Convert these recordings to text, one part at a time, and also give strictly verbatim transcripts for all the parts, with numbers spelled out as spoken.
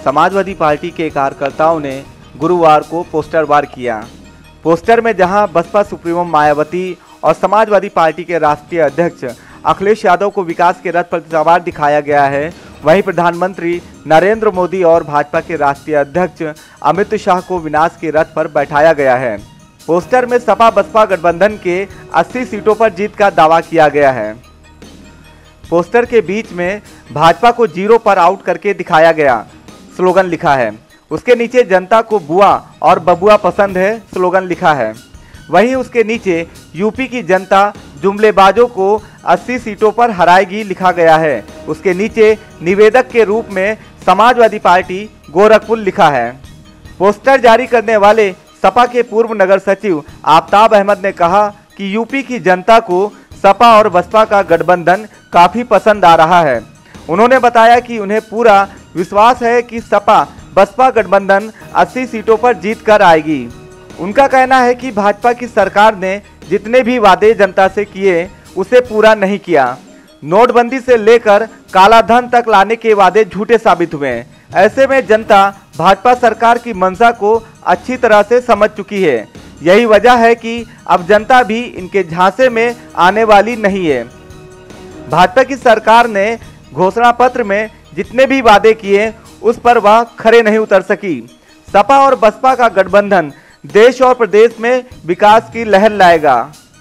Samajwadi party के कार्यकर्ताओं ने गुरुवार को पोस्टर वार किया। पोस्टर में जहां बसपा सुप्रीमो मायावती और समाजवादी पार्टी के राष्ट्रीय अध्यक्ष अखिलेश यादव को विकास के रथ पर सवार दिखाया गया है, वहीं प्रधानमंत्री नरेंद्र मोदी और भाजपा के राष्ट्रीय अध्यक्ष अमित शाह को विनाश के रथ पर बैठाया गया है। पोस्टर में सपा बसपा गठबंधन के अस्सी सीटों पर जीत का दावा किया गया है। पोस्टर के बीच में भाजपा को जीरो पर आउट करके दिखाया गया स्लोगन लिखा है। उसके नीचे जनता को बुआ और बबुआ पसंद है स्लोगन लिखा है। वहीं उसके नीचे यूपी की जनता जुमलेबाजों को अस्सी सीटों पर हराएगी लिखा गया है। उसके नीचे निवेदक के रूप में समाजवादी पार्टी गोरखपुर लिखा है। पोस्टर जारी करने वाले सपा के पूर्व नगर सचिव आफ्ताब अहमद ने कहा कि यूपी की जनता को सपा और बसपा का गठबंधन काफी पसंद आ रहा है। उन्होंने बताया कि उन्हें पूरा विश्वास है कि सपा बसपा गठबंधन अस्सी सीटों पर जीत कर आएगी। उनका कहना है कि भाजपा की सरकार ने जितने भी वादे जनता से किए उसे पूरा नहीं किया। नोटबंदी से लेकर काला धन तक लाने के वादे झूठे साबित हुए। ऐसे में जनता भाजपा सरकार की मंशा को अच्छी तरह से समझ चुकी है। यही वजह है कि अब जनता भी इनके झांसे में आने वाली नहीं है। भाजपा की सरकार ने घोषणा पत्र में जितने भी वादे किए उस पर वह खरे नहीं उतर सकी। सपा और बसपा का गठबंधन देश और प्रदेश में विकास की लहर लाएगा,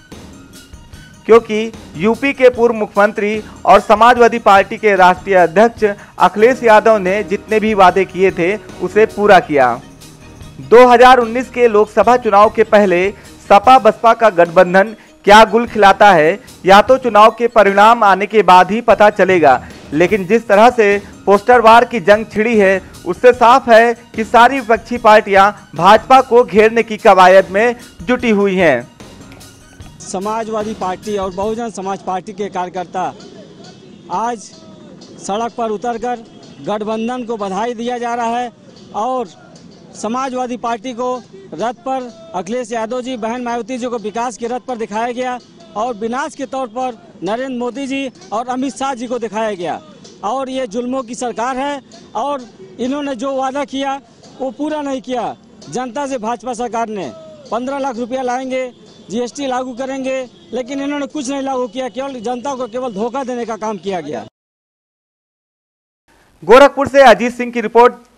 क्योंकि यूपी के पूर्व मुख्यमंत्री और समाजवादी पार्टी के राष्ट्रीय अध्यक्ष अखिलेश यादव ने जितने भी वादे किए थे उसे पूरा किया। दो हज़ार उन्नीस के लोकसभा चुनाव के पहले सपा बसपा का गठबंधन क्या गुल खिलाता है, या तो चुनाव के परिणाम आने के बाद ही पता चलेगा। लेकिन जिस तरह से पोस्टरवार की जंग छिड़ी है उससे साफ है कि सारी विपक्षी पार्टियां भाजपा को घेरने की कवायद में जुटी हुई हैं। समाजवादी पार्टी और बहुजन समाज पार्टी के कार्यकर्ता आज सड़क पर उतरकर गठबंधन को बधाई दिया जा रहा है और समाजवादी पार्टी को रथ पर अखिलेश यादव जी, बहन मायावती जी को विकास के रथ पर दिखाया गया और विनाश के तौर पर नरेंद्र मोदी जी और अमित शाह जी को दिखाया गया। और ये जुल्मों की सरकार है और इन्होंने जो वादा किया वो पूरा नहीं किया। जनता से भाजपा सरकार ने पंद्रह लाख रुपया लाएंगे, जीएसटी लागू करेंगे, लेकिन इन्होंने कुछ नहीं लागू किया। केवल जनता को केवल धोखा देने का काम किया गया। गोरखपुर से अजीत सिंह की रिपोर्ट।